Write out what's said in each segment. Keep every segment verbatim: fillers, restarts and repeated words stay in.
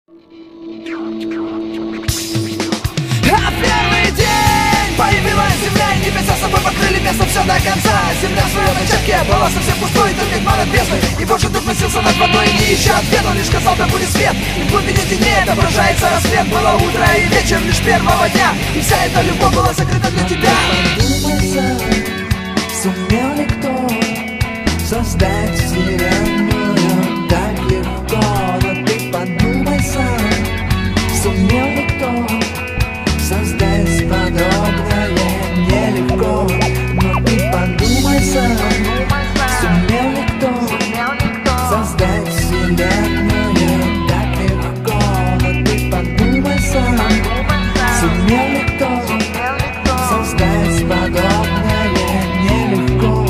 А первый день появилась земля, и небеса собой покрыли место все до конца. Земля в своем начатке была совсем пустой, только тьма над бездной. И Божий дух носился над водой, не ища ответ. Он лишь сказал, да будет свет, и в глубине теней отображается рассвет. Было утро и вечер лишь первого дня, и вся эта любовь была закрыта для тебя. Подумай сам, сумел ли кто создать вселенную так легко? Но ты подумай сам, сумел ли кто создать подобное нелегко? Но ты подумай сам, сумел ли кто создать вселенную так легко? Но ты подумай сам, сумел ли кто создать подобное нелегко?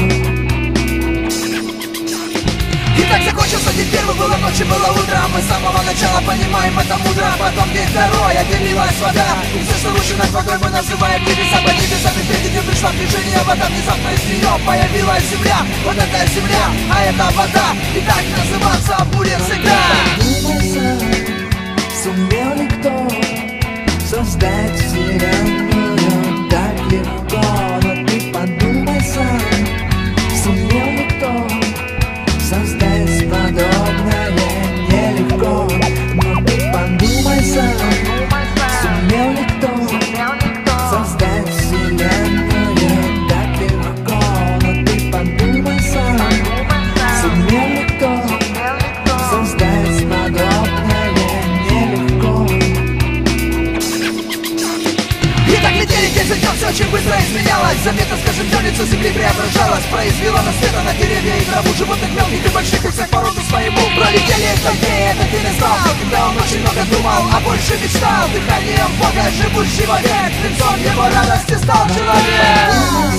И так закончился день первый, было ночь и было утро. Мы с самого начала понимаем это мудро. Потом день второй, отделилась вода, и все, что выше над водой, мы называем небеса. Под небесами впереди пришла в движение вода. Внезапно из нее появилась земля. Вот это земля, а это вода. И так называться будет всегда. Подумай сам, сумел ли кто создать вселенную так легко? Но ты подумай сам, сумел ли кто создать подобное нелегко? Но ты подумай сам, сумел ли кто создать вселенную так легко? Но ты подумай сам, сумел ли кто создать подобное нелегко? И так летели день за днем, все очень быстро изменялось. Заметно, скажем, днем лицо земли преображалось. Произвело на света на деревья и траву, животных мелких и больших, и всех породу своему. Пролетели сто дней, это ты не знал, когда он очень много думал, а больше мечтал. Дыханием Бога, живущего век, лицом его радости стал человек.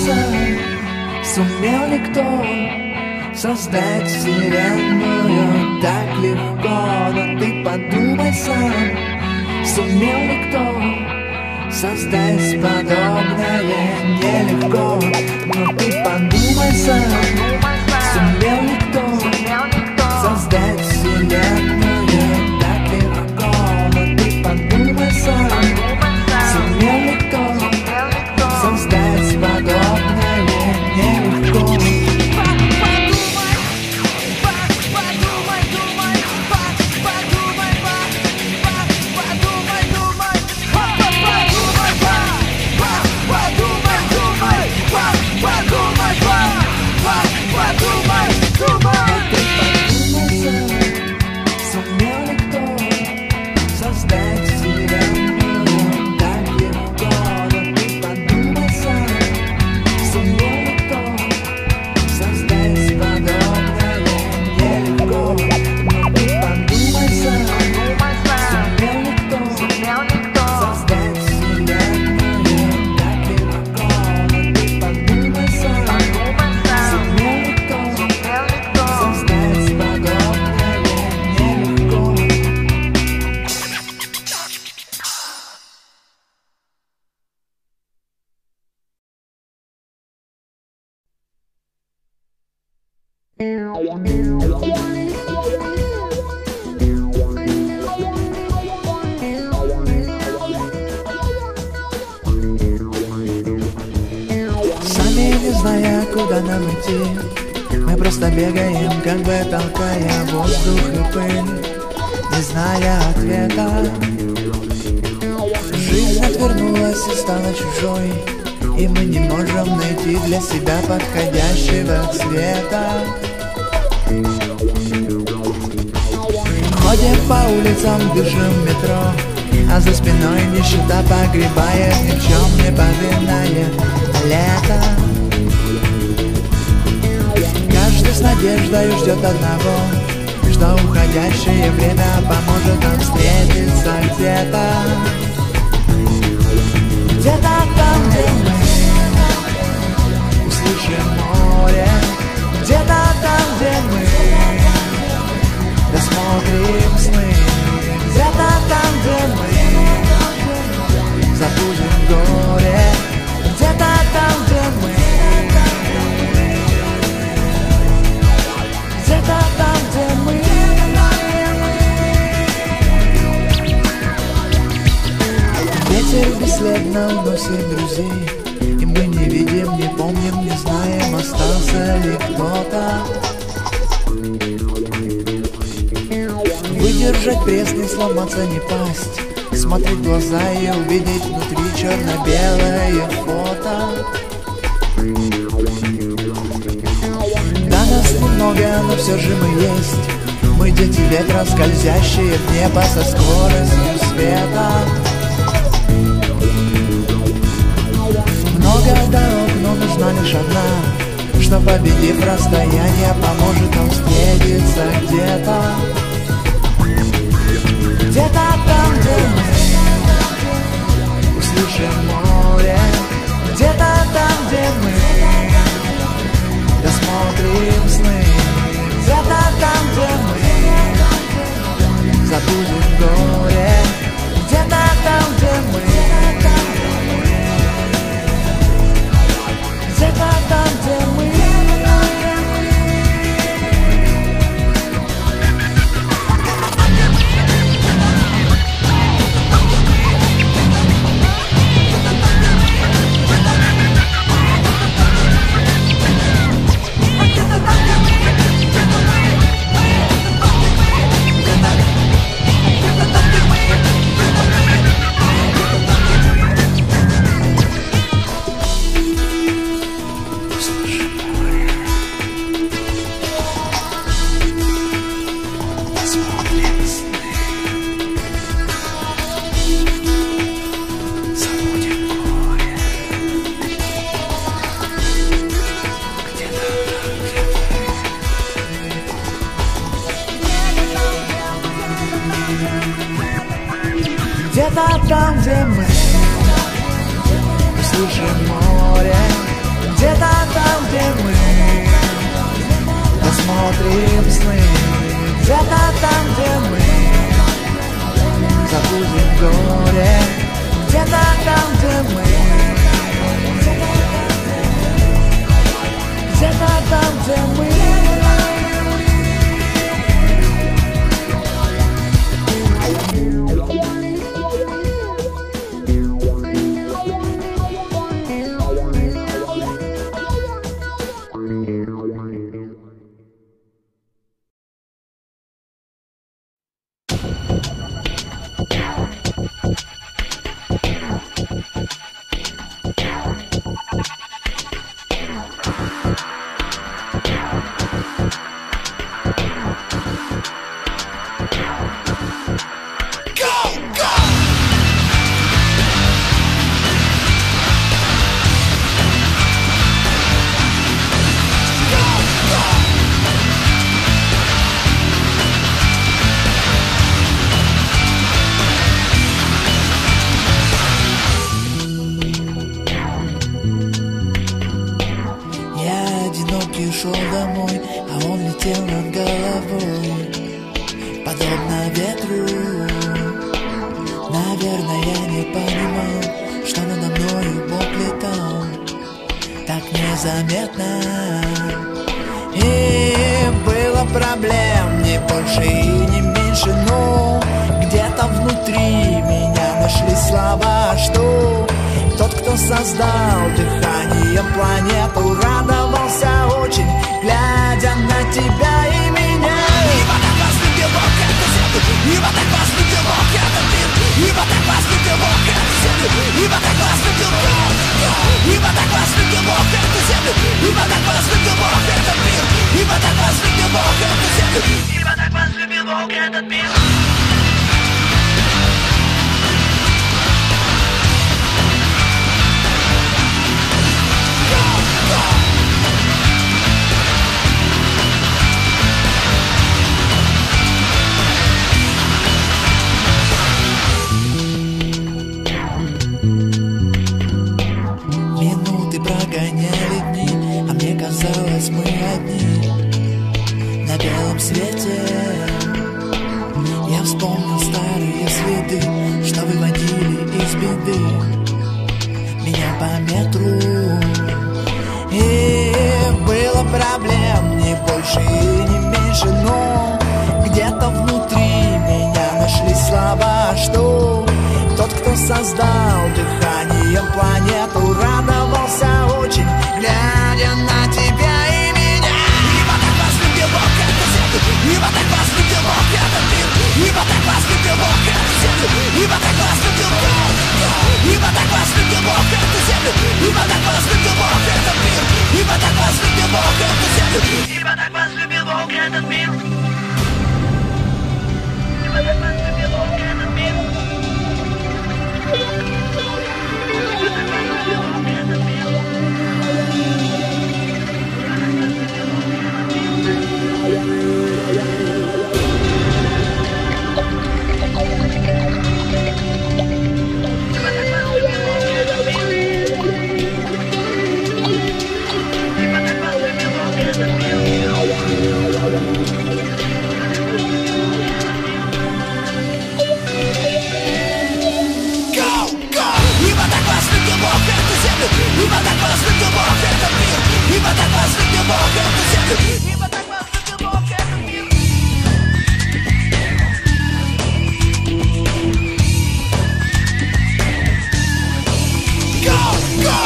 Сумел ли кто создать вселенную так легко? Но ты подумай сам, сумел ли кто создать подобное нелегко? Но ты подумай сам, сумел ли кто создать вселенную так легко? Но ты подумай сам, сумел ли кто создать подобное нелегко? Не зная, куда нам идти, мы просто бегаем, как бы толкая воздух и пыль, не зная ответа. Жизнь отвернулась и стала чужой, и мы не можем найти для себя подходящего цвета. Ходим по улицам, дышим метро, а за спиной нищета погребает ни в чем не повинное лето. Каждый с надеждой ждет одного, что уходящее время поможет нам встретиться где-то. Где-то там, где мы услышим море, где-то там, где мы досмотрим сны, где-то там, где мы забудем горе, где-то там, где мы, где-то там, где мы. Ветер бесследно уносит друзей, и мы не видим, не помним, не знаем, остался ли кто-то. Выдержать пресс, не сломаться, не пасть, смотреть в глаза и увидеть внутри черно-белое фото. Да, нас немного, но все же мы есть. Мы дети ветра, скользящие в небо со скоростью света. Много дорог, но нужна лишь одна, что, победив расстояние, поможет нам встретиться где-то. Где-то там, где мы услышим море, где-то там, где мы досмотрим сны, где-то там, где мы забудем горе, где-то там, где мы, где-то там, где мы. Где-то там, где мы услышим море, где-то там, где мы досмотрим сны, где-то там, где мы забудем горе, где-то там, где мы, где-то там, где мы. Шел домой, а он летел над головой, подобно ветру. Наверное, я не понимал, что надо мною Бог летал так незаметно. И было проблем не больше и не меньше, но где-то внутри меня нашли слова, что тот, кто создал дыханием планету, радовался очень, глядя на тебя и меня. Ибо так вас любил Бог эту землю, ибо так вас любил Бог этот мир, ибо так вас любил Бог эту землю, ибо так вас любил Бог, ибо так вас любил Бог эту землю, ибо так вас любил Бог этот мир, ибо так вас любил Бог эту землю, ибо так вас любил Бог этот мир. Минуты прогоняли дни, а мне казалось, мы одни на белом свете. Я вспомнил старые следы, что выводили из беды меня по метру. И было проблем не больше и не меньше, но где-то внутри меня нашли слова, что тот, кто создал дыханием планету, радовался очень, глядя на тебя и меня. Ибо так возлюбил Бог эту землю, ибо так возлюбил Бог этот мир, ибо так возлюбил Бог эту землю, ибо так возлюбил Бог, ибо так возлюбил Бог эту землю, ибо так возлюбил Бог этот мир, ибо так возлюбил Бог эту землю, ибо так возлюбил Бог этот мир. Ибо так возлюбил Бог этот мир, ибо так возлюбил Бог эту землю, ибо так возлюбил Бог этот мир. Go, go!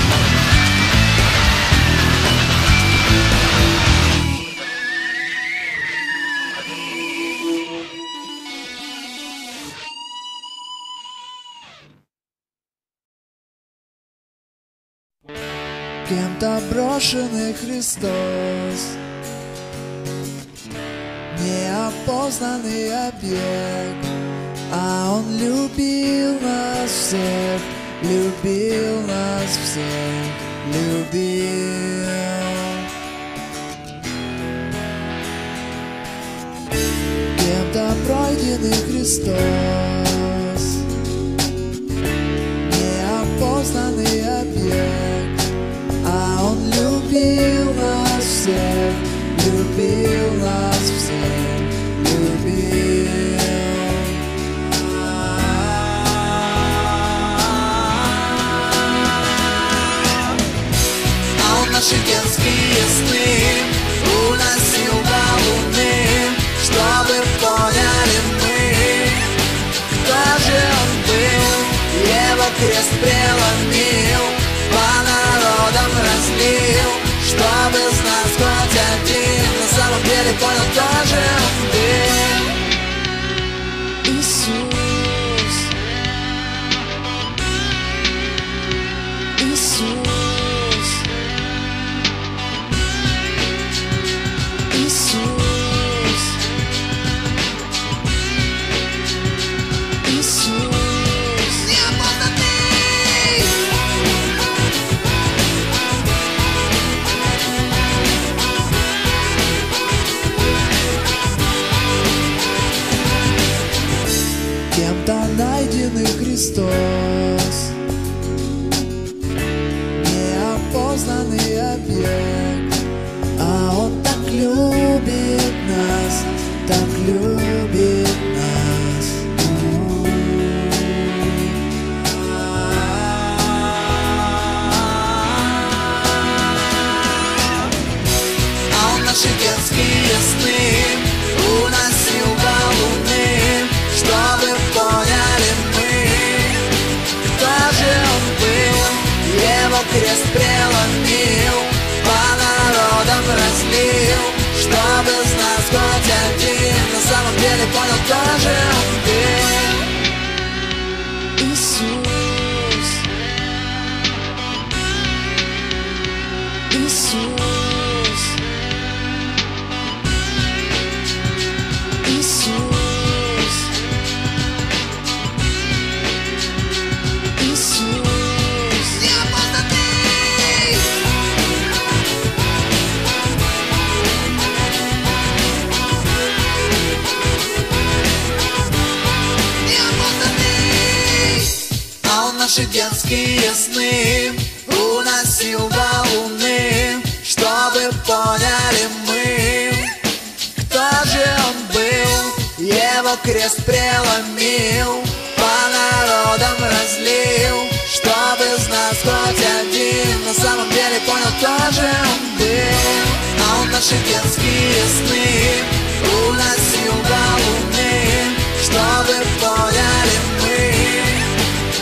Кем-то брошенный Христос, неопознанный объект, а Он любил нас всех, любил нас всех, любил. Кем-то пройденный Христос, неопознанный объект, а Он любил нас всех, любил нас всех, любил. А Он наши детские сны уносил до луны, чтобы поняли мы, кто же Он был, Его крест преломил, по народам разлил, чтобы из нас хоть один на самом деле понял, кто же Он был. Иисус, Иисус, Иисус, Иисус, неопознанный. Кем-то найденный Христос, неопознанный объект, а Он так любит нас, так любит нас. А Он наши детские сны уносил до луны, чтобы поняли мы, кто же Он был, Его крест преломил, по народам разлил, чтобы из нас хоть один на самом деле понял, кто же Он был. Иисус, Иисус, Иисус, Иисус, неопознанный. Неопознанный. А Он наши детские сны уносил до луны, чтобы поняли мы, кто же Он был, Его крест преломил, по народам разлил, чтобы из нас хоть один на самом деле понял, кто же Он был. А Он наши детские сны уносил до луны, чтобы поняли мы,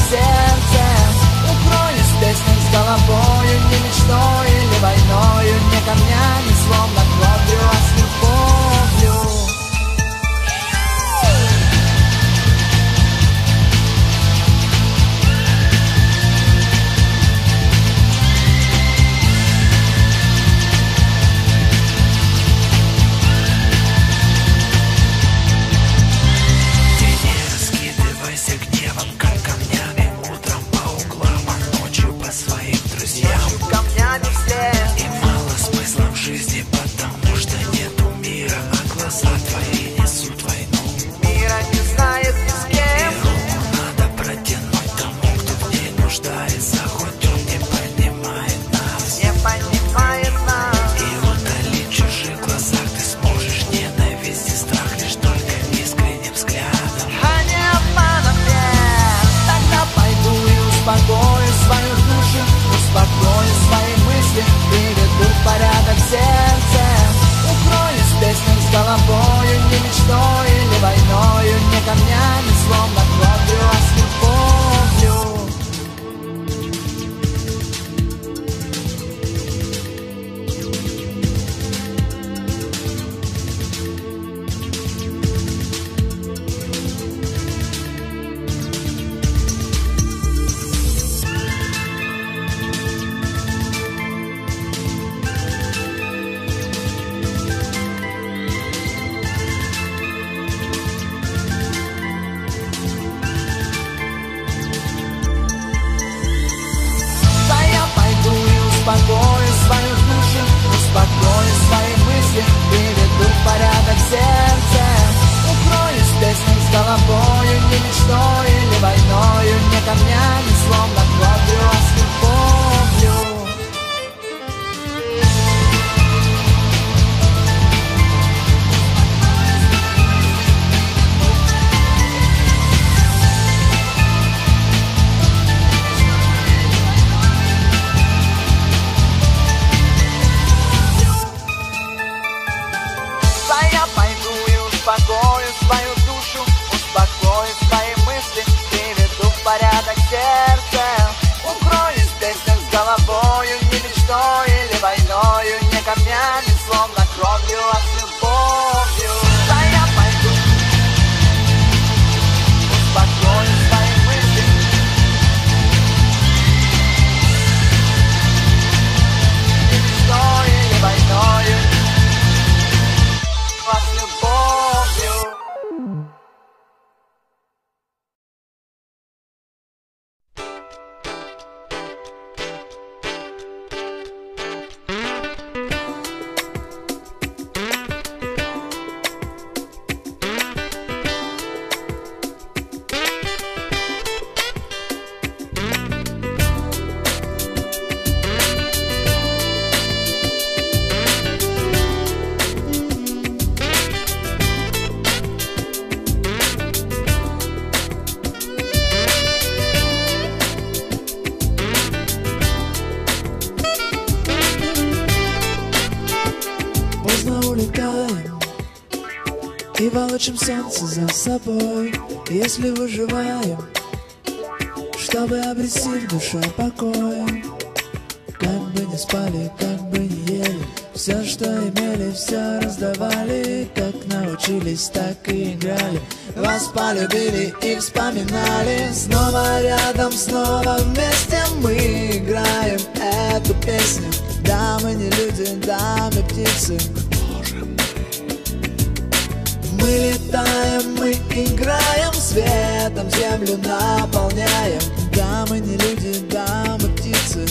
сердце. Укроюсь в песнях с головою, не мечтой или войною, не камнями, словно кровью, а с любовью. Успокою свою душу, успокою свои мысли, приведу в порядок сердце. Укроюсь в песнях с головою, не мечтой или войною, не камнями, словно кровью, а с любовью. Успокою свою душу, успокою свои мысли, приведу в порядок сердце. Укроюсь в песнях с головою, не мечтой или войною, не камнями, словно кровью, а с любовью. Успокою свою душу, успокою свои мысли, приведу в порядок сердце. Укроюсь в песнях с головою, не мечтой или войною, не камнями, словно кровью, а с любовью. Да я пойду, успокою свои мысли, не мечтой или войною, а с любовью. И волочим солнце за собой, если выживаем, чтобы обрести в душе покой. Как бы не спали, как бы не ели, все, что имели, все раздавали. Как научились, так и играли, вас полюбили и вспоминали. Снова рядом, снова вместе мы играем эту песню. Да, мы не люди, да, мы птицы. Мы летаем, мы играем, светом землю наполняем. Да, мы не люди, да, мы птицы.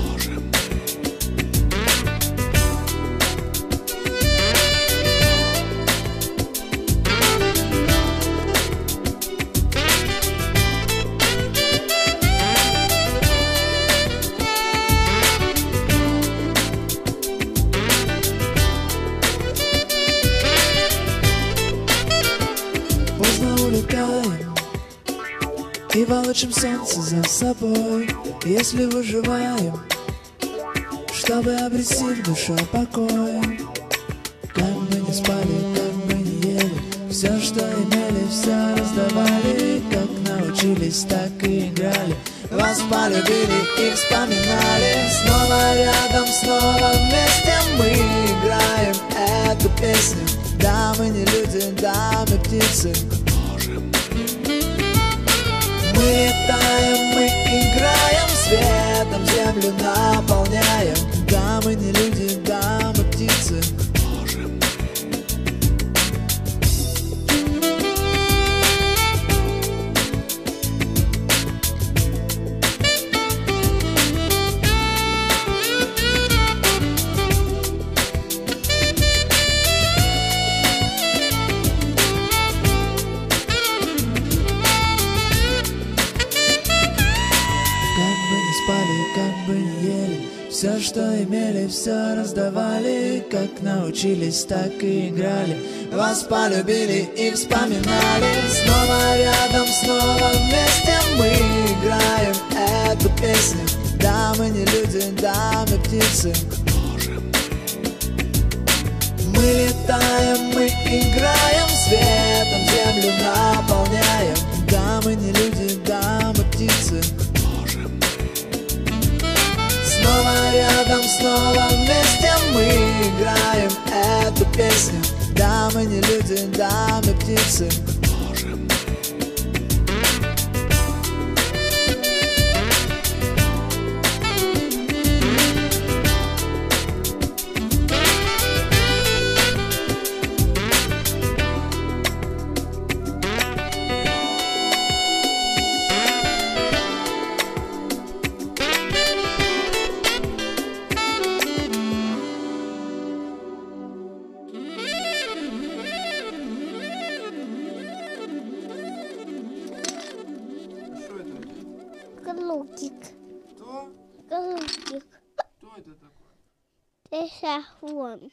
И волочим солнце за собой, если выживаем, чтобы обрести в душе покой. Как бы не спали, как бы не ели, все, что имели, все раздавали. Как научились научились, так и играли. Вас полюбили и вспоминали. Снова рядом, снова вместе мы играем эту песню. Да, мы не люди, да, мы птицы. Мы летаем, мы играем, светом землю наполняем. Да, мы не люди, да, мы птицы. Как бы не ели, все, что имели, все раздавали. Как научились, так и играли. Вас полюбили и вспоминали. Снова рядом, снова вместе мы играем эту песню. Да, мы не люди, да, мы птицы. Мы летаем, мы играем, светом землю наполняем. Да, мы не люди, да, мы птицы. Снова рядом, снова вместе мы играем эту песню. Да, мы не люди, да, мы птицы. Голубчик. Кто? Голубчик. Кто это такой? Шафон.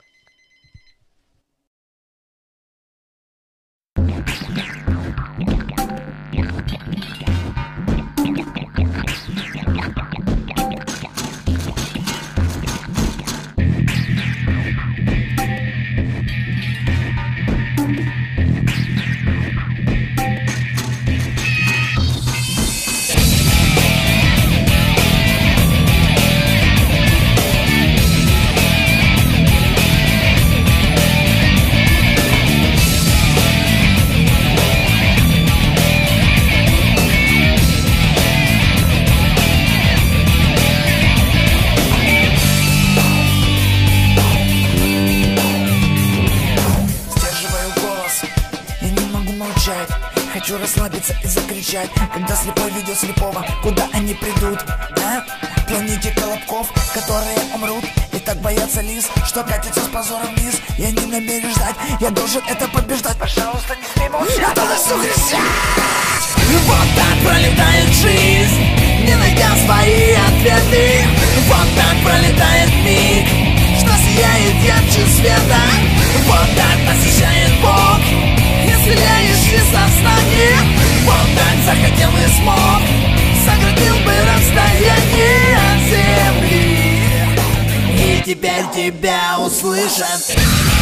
Хочу расслабиться и закричать, когда слепой ведет слепого. Куда они придут, а? Планете колобков, которые умрут. И так боятся лис, что катится с позором вниз. Я не намерен ждать, я должен это побеждать. Пожалуйста, не смей молчать. Я должен кричать. Вот так пролетает жизнь, не найдя свои ответы. Вот так пролетает миг, что сияет ярче света. Вот так посещает Бог, исцеляющий сознание. Вот так захотел и смог, сократил бы расстояние от земли. И теперь тебя услышат.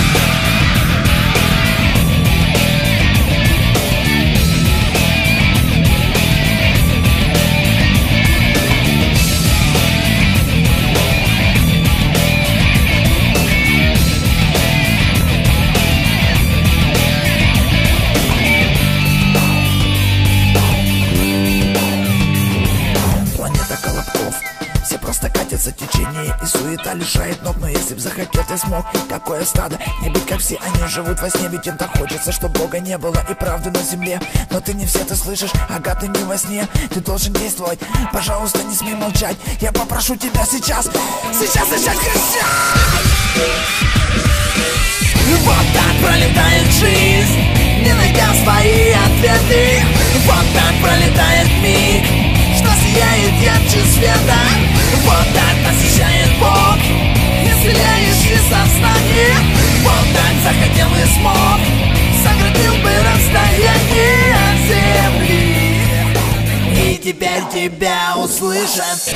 Течение и суета лишает ног. Но если б захотел, ты смог. Какое стадо, не быть как все. Они живут во сне, ведь им так хочется, чтоб Бога не было и правды на земле. Но ты не все это слышишь, ага, ты не во сне. Ты должен действовать, пожалуйста, не смей молчать. Я попрошу тебя сейчас, сейчас начать кричать. Вот так пролетает жизнь, не найдя свои ответы. Вот так пролетает миг, что сияет ярче света. Вот так посещает Бог, исцеляющий сознание. Вот так захотел и смог, сократил бы расстояние от земли. И теперь тебя услышат.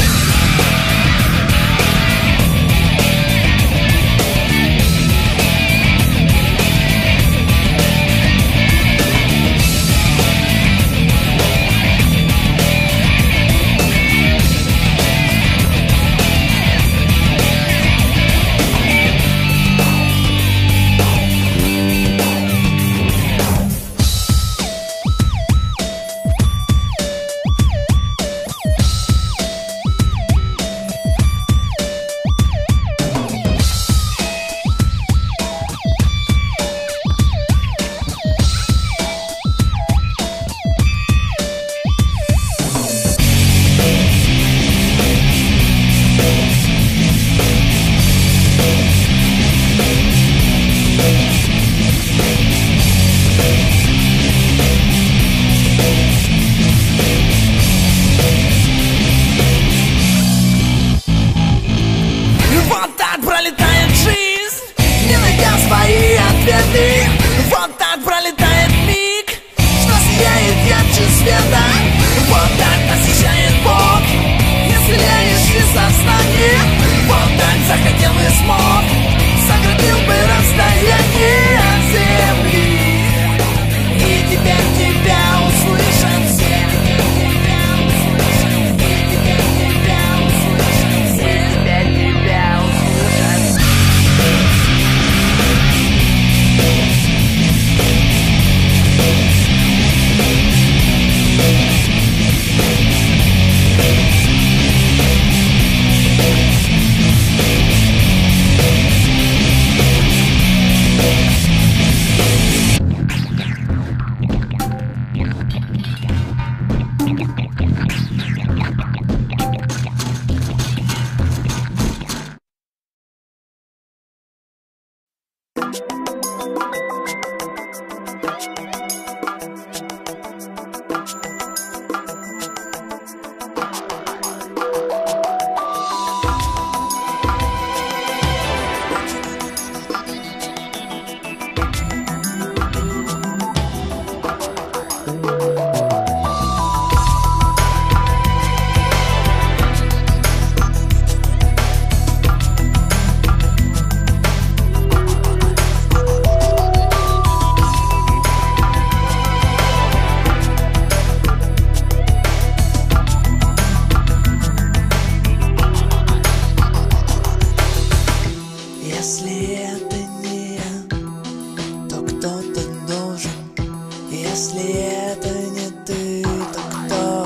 Если это не я, то кто-то должен. Если это не ты, то кто?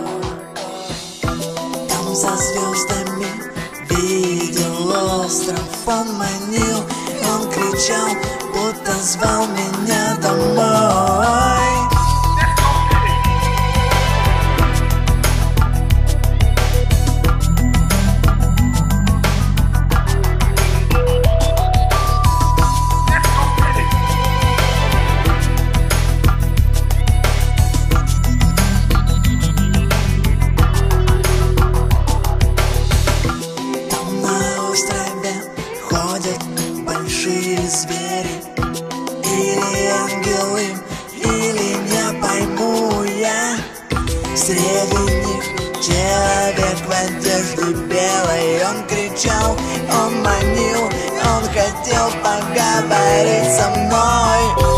Там за звездами видел остров, он манил, он кричал, будто звал меня домой. Звери или ангелы, или не пойму я. Среди них человек в одежде белой. Он кричал, он манил, он хотел поговорить со мной.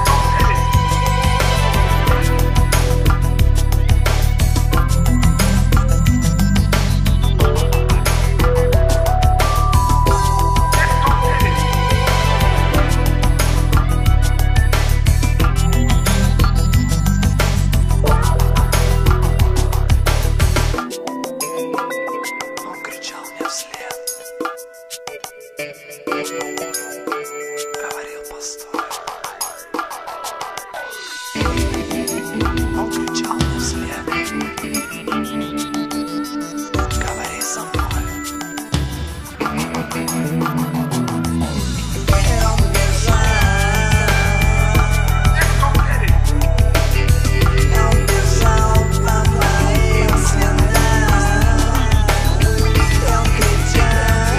Говорил, постой. Он кричал мне вслед. Говори со мной. И он бежал. Он бежал по моим следам. Он кричал.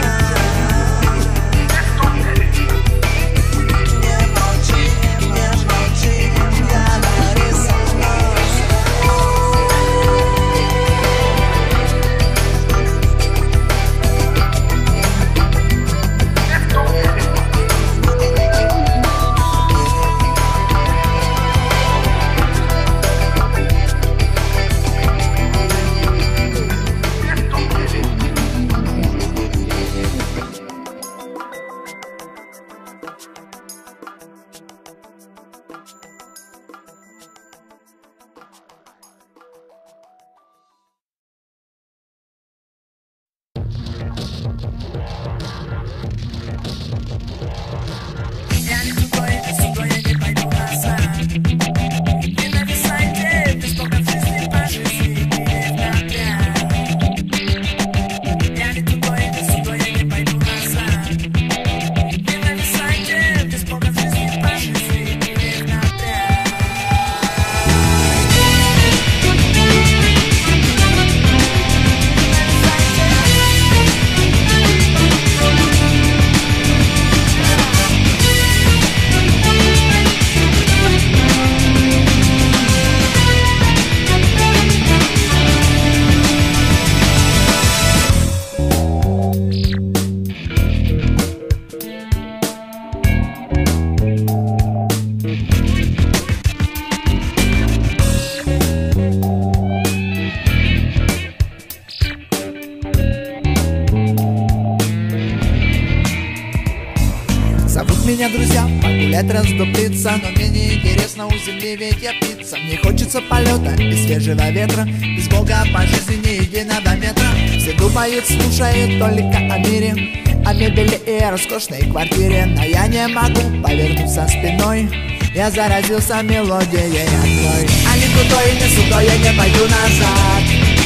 Меня, друзья, погулять, раздуплиться, но мне не интересно, у земли ведь я птица. Мне хочется полета без свежего ветра, без Бога по жизни ни единого метра. Все думают, слушают только о мире, о мебели и о роскошной квартире. Но я не могу повернуться спиной, я заразился мелодией одной. А не крутой, не сухой, я не пойду назад.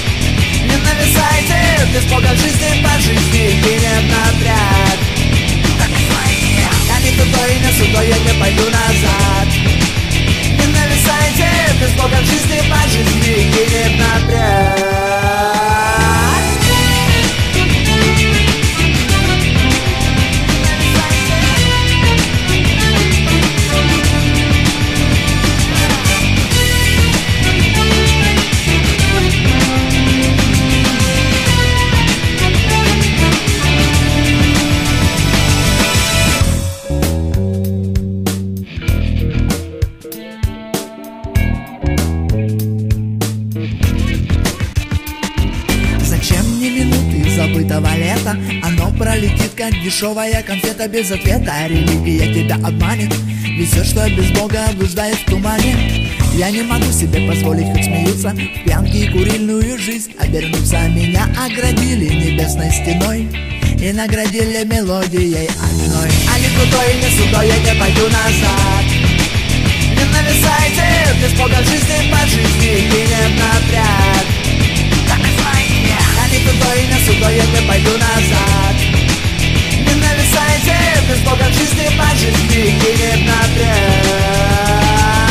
Не нависайте, без Бога жизни по жизни гинем напряг. Я не крутой, не сухой, я не пойду назад. Не нависайте, без Бога жизни по жизни гинем напряг. как дешевая конфета без ответа. Религия тебя обманет, ведь все, что без Бога, блуждает в тумане. Я не могу себе позволить хоть смеются в пьянке и курильную жизнь обернуться. Меня оградили небесной стеной и наградили мелодией одной. А никуда и не сюда, я не пойду назад. Не нависайте, без Бога в жизни по жизни гинет напряг. А никуда и не сюда, я не пойду назад. Не нависайте, без Бога в жизни по жизни гинет напряг.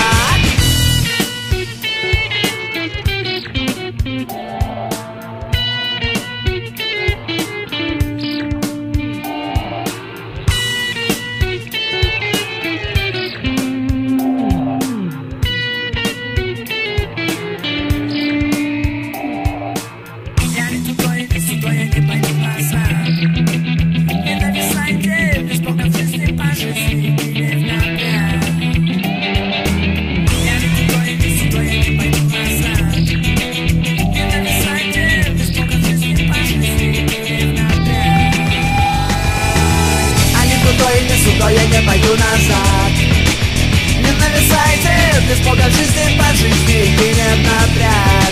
Я не пойду назад. Не нависайте, без Бога в жизни по жизни гинет напряг.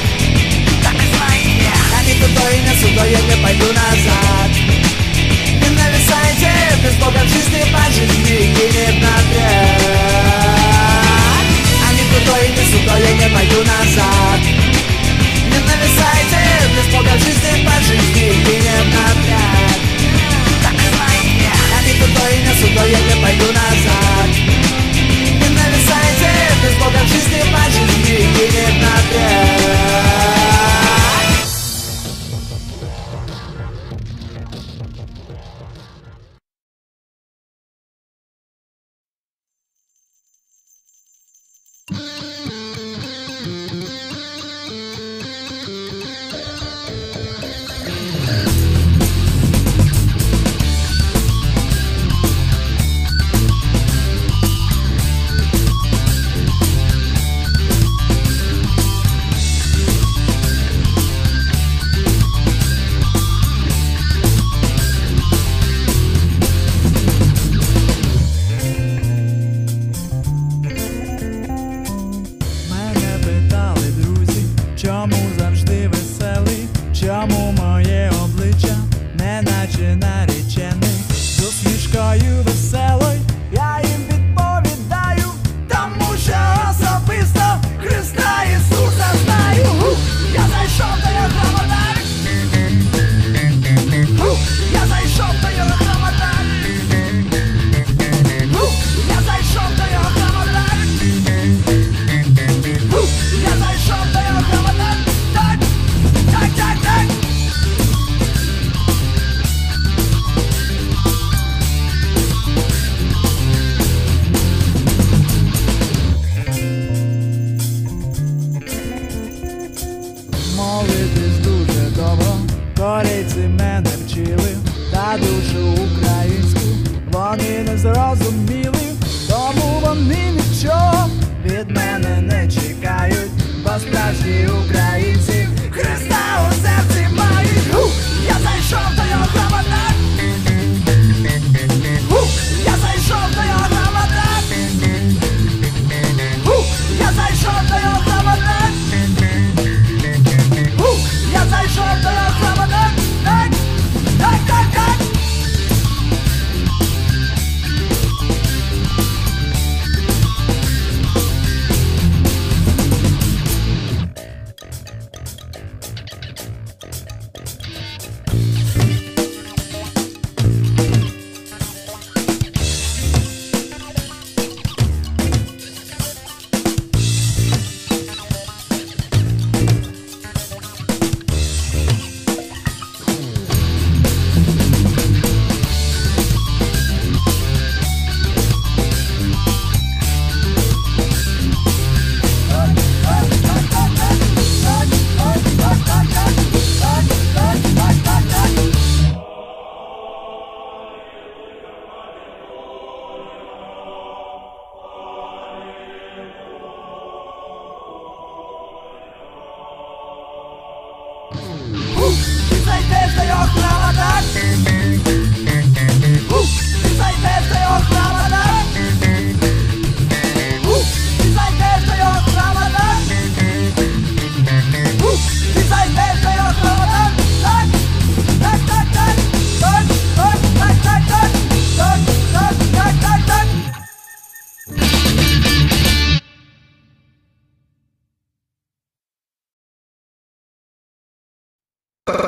А никуда и не сюда, я не пойду назад. Не нависайте, без Бога в жизни по жизни гинет напряг. А никуда и не сюда, я не пойду назад. Не нависайте, без Бога в жизни по жизни гинет напряг. А никуда и не сюда, я не пойду назад. Не нависайте, без Бога в жизни по жизни гинет напряг.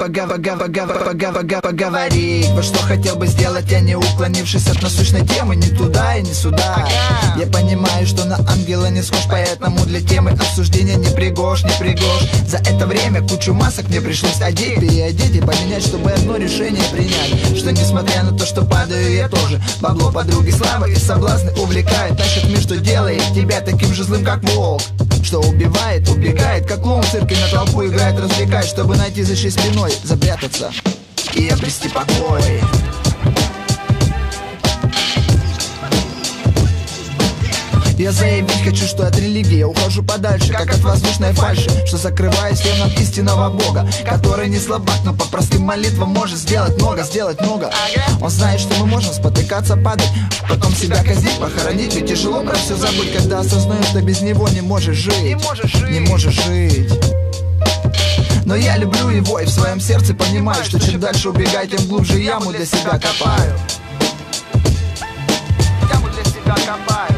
поговорить. Вот что хотел бы сделать я, не уклонившись от насущной темы ни туда и ни сюда. Я понимаю, что на ангела не схож, поэтому для темы обсуждения не пригож, не пригож. За это время кучу масок мне пришлось одеть, переодеть и поменять, чтобы одно решение принять. Что несмотря на то, что падаю я тоже, бабло, подруги, слава и соблазны увлекают, тащат мир, что делает тебя таким же злым, как волк, что убивает, убегает, как клоун в цирке на толпу играет, развлекает, чтобы найти за чьей спиной, запрятаться и обрести покой. Я заявить хочу, что от религии я ухожу подальше, как от воздушной фальши, что закрываюсь стенам истинного Бога, который не слабак, но по простым молитвам может сделать много, сделать много. Он знает, что мы можем спотыкаться, падать, потом себя казнить, похоронить. Ведь тяжело, брат, все забыть, когда осознаешь, что без него не можешь жить, не можешь жить, не можешь жить. Но я люблю его и в своем сердце понимаю, что чем дальше убегаю, тем глубже яму для себя копаю. Яму для себя копаю.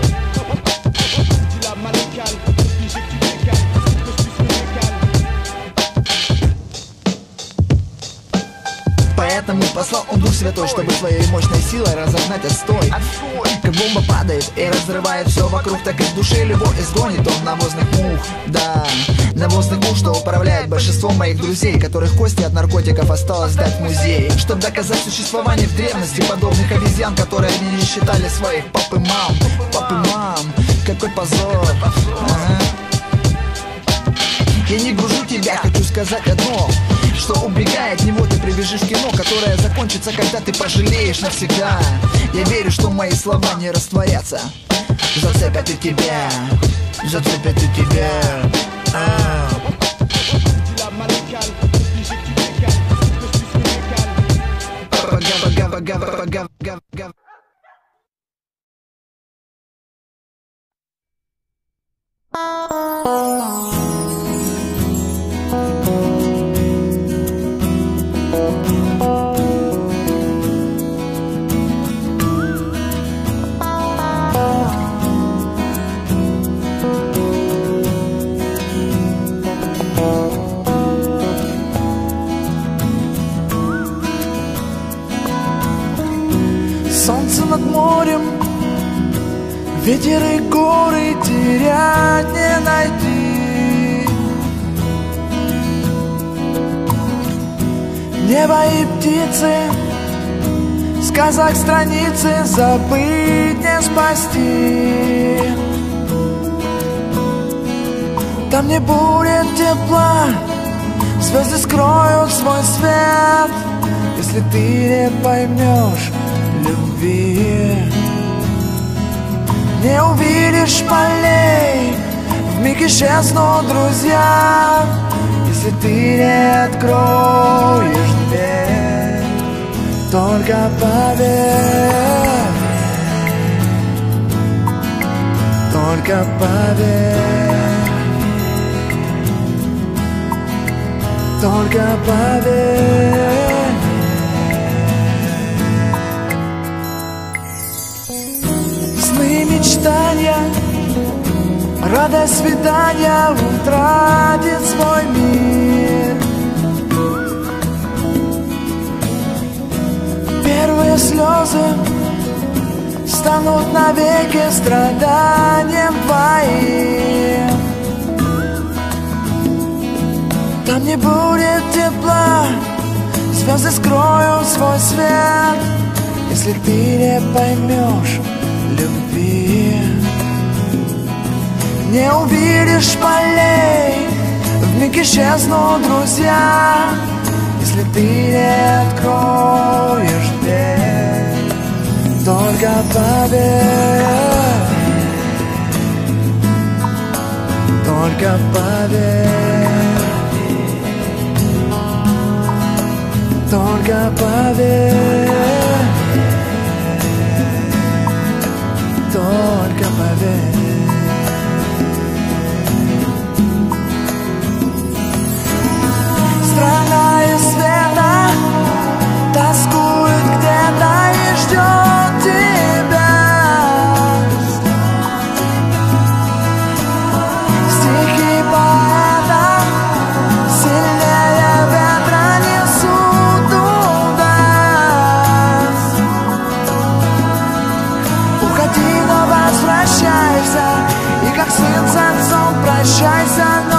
Поэтому послал он Дух Святой, чтобы своей мощной силой разогнать отстой. Как бомба падает и разрывает все вокруг, так и в душе любовь изгонит он навозных мух. Да, навозных мух, что управляет большинством моих друзей, которых кости от наркотиков осталось сдать в музей. Чтобы доказать существование в древности подобных обезьян, которые они не считали своих пап и мам. Пап и мам, какой позор. Ага. Я не гружу тебя, хочу сказать одно, что убегая от него ты прибежишь в кино, которое закончится, когда ты пожалеешь навсегда. Я верю, что мои слова не растворятся, зацепят и тебя, зацепят и тебя. А. Солнце над морем, ветер и горы терять не найти. Небо и птицы, сказок страницы забыть не спасти. Там не будет тепла, звезды скроют свой свет, если ты не поймешь любви. Не увидишь полей, вмиг исчезнут друзья, если ты не откроешь дверь. Только поверь, только поверь, только поверь. Мечтания, радость свидания утратит свой мир. Первые слезы станут навеки страданием твоим. Там не будет тепла, звезды скроют свой свет, если ты не поймешь любви. Не увидишь полей, вмиг исчезнут друзья, если ты не откроешь дверь. Только поверь, только поверь, только поверь, только поверь. Страна из света тоскует где-то и ждет тебя. Стихи поэта сильнее ветра несут. концов прощайся.